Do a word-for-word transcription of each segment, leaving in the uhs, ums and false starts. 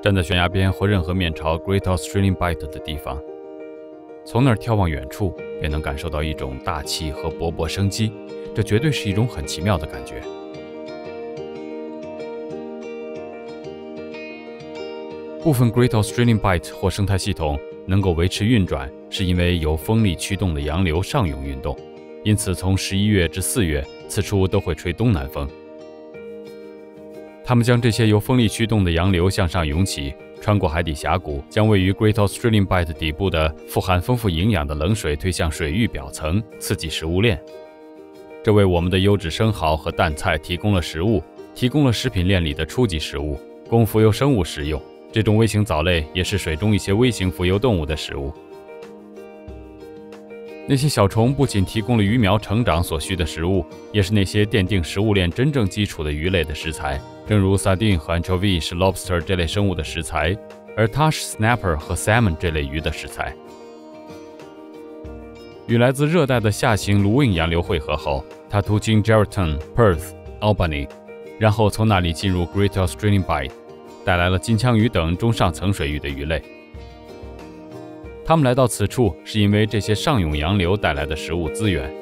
站在悬崖边或任何面朝 Great Australian Bight 的地方，从那儿眺望远处，便能感受到一种大气和勃勃生机，这绝对是一种很奇妙的感觉。部分 Great Australian Bight 或生态系统能够维持运转，是因为由风力驱动的洋流上涌运动，因此从十一月至四月，此处都会吹东南风。它们将这些由风力驱动的洋流向上涌起，穿过海底峡谷，将位于 Great Australian Bight 底部的富含丰富营养的冷水推向水域表层，刺激食物链。这为我们的优质生蚝和淡菜提供了食物，提供了食品链里的初级食物，供浮游生物食用。这种微型藻类也是水中一些微型浮游动物的食物。那些小虫不仅提供了鱼苗成长所需的食物，也是那些奠定食物链真正基础的鱼类的食材。正如 sardine 和 anchovy 是 lobster 这类生物的食材，而它是 snapper 和 salmon 这类鱼的食材。与来自热带的下行卢汶洋流汇合后，它途经 Geraldton、Perth、Albany， 然后从那里进入 Great Australian Bight， 带来了金枪鱼等中上层水域的鱼类。它们来到此处，是因为这些上涌洋流带来的食物资源。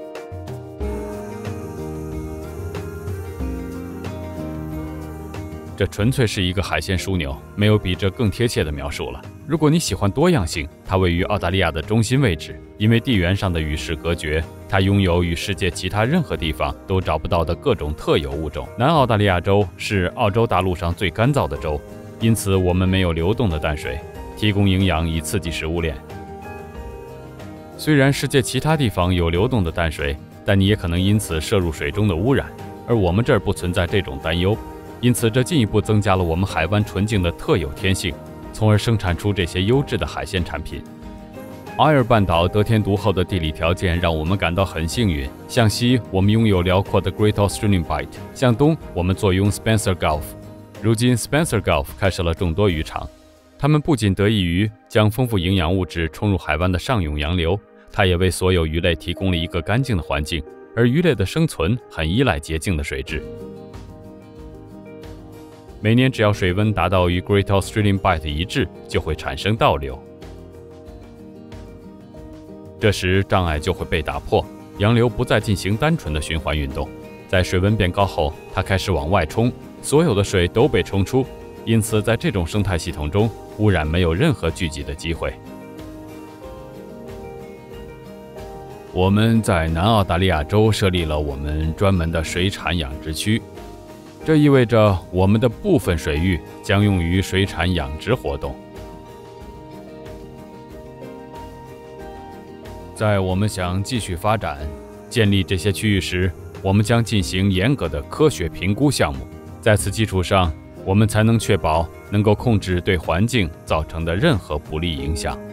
这纯粹是一个海鲜枢纽，没有比这更贴切的描述了。如果你喜欢多样性，它位于澳大利亚的中心位置，因为地缘上的与世隔绝，它拥有与世界其他任何地方都找不到的各种特有物种。南澳大利亚州是澳洲大陆上最干燥的州，因此我们没有流动的淡水，提供营养以刺激食物链。虽然世界其他地方有流动的淡水，但你也可能因此摄入水中的污染，而我们这儿不存在这种担忧。因此，这进一步增加了我们海湾纯净的特有天性，从而生产出这些优质的海鲜产品。阿尔半岛得天独厚的地理条件让我们感到很幸运。向西，我们拥有辽阔的 Great Australian Bight； 向东，我们坐拥 Spencer Gulf。如今 ，Spencer Gulf 开设了众多渔场，它们不仅得益于将丰富营养物质冲入海湾的上涌洋流，它也为所有鱼类提供了一个干净的环境，而鱼类的生存很依赖洁净的水质。每年只要水温达到与 Great Australian Bight 一致，就会产生倒流。这时障碍就会被打破，洋流不再进行单纯的循环运动。在水温变高后，它开始往外冲，所有的水都被冲出，因此在这种生态系统中，污染没有任何聚集的机会。我们在南澳大利亚州设立了我们专门的水产养殖区。这意味着我们的部分水域将用于水产养殖活动。在我们想继续发展、建立这些区域时，我们将进行严格的科学评估项目，在此基础上，我们才能确保能够控制对环境造成的任何不利影响。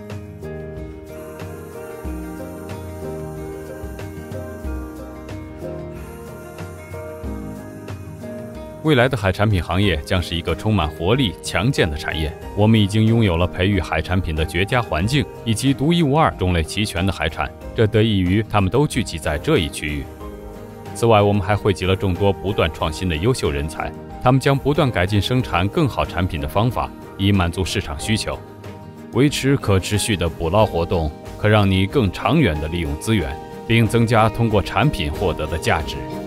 未来的海产品行业将是一个充满活力、强健的产业。我们已经拥有了培育海产品的绝佳环境，以及独一无二、种类齐全的海产，这得益于它们都聚集在这一区域。此外，我们还汇集了众多不断创新的优秀人才，他们将不断改进生产更好产品的方法，以满足市场需求。维持可持续的捕捞活动，可让你更长远地利用资源，并增加通过产品获得的价值。